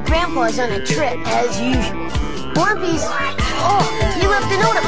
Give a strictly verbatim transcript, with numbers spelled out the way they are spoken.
Grandpa's on a trip, as usual. Lumpy's... Oh, he left a note